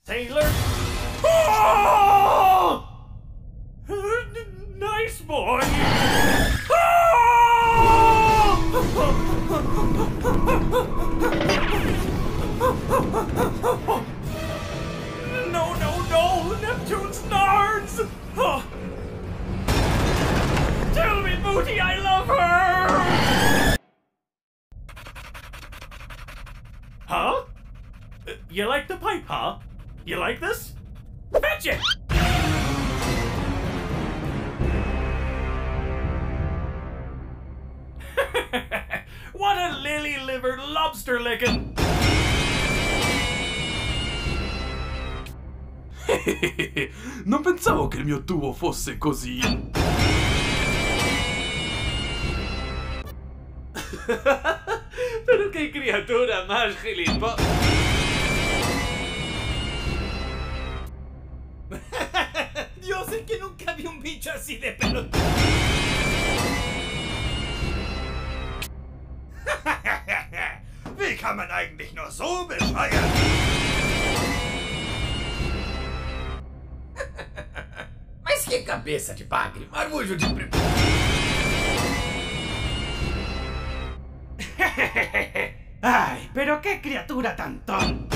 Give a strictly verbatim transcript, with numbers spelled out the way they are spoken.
Sailor. Oh! Nice boy. No, no, no! Neptune's nards! Oh. Tell me, Booty, I love her! Huh? You like the pipe, huh? You like this? Fetch it! What a lily-livered lobster-licking! Non pensavo che il mio tubo fosse così. Pero qué criatura más gilipo. Dios, es que nunca vi un bicho así de pelotudo. Wie kann man eigentlich nur so bescheuert? Mas que cabeça de bagre, marmujo de pre... Ay, pero qué criatura tan tonta.